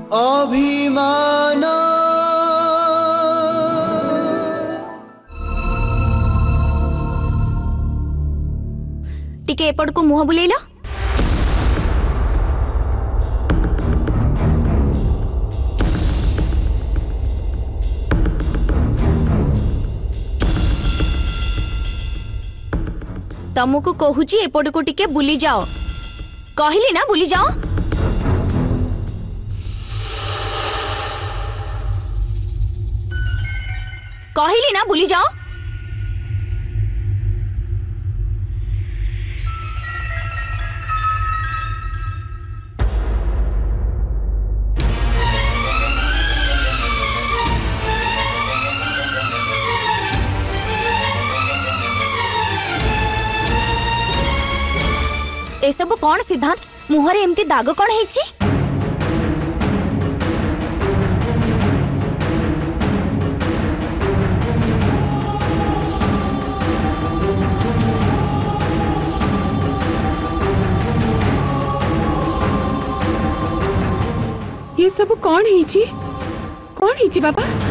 अभिमान टिके एपट को मुह बुलेल। तुमको कहूची एपट को टिके बुली जाओ, कहली ना बुली जाओ। कहली ना बुली जाओ। ए सब कौन सिद्धांत मुहरे एमती दाग कौन है? ये सब कौन है? कौन है बाबा?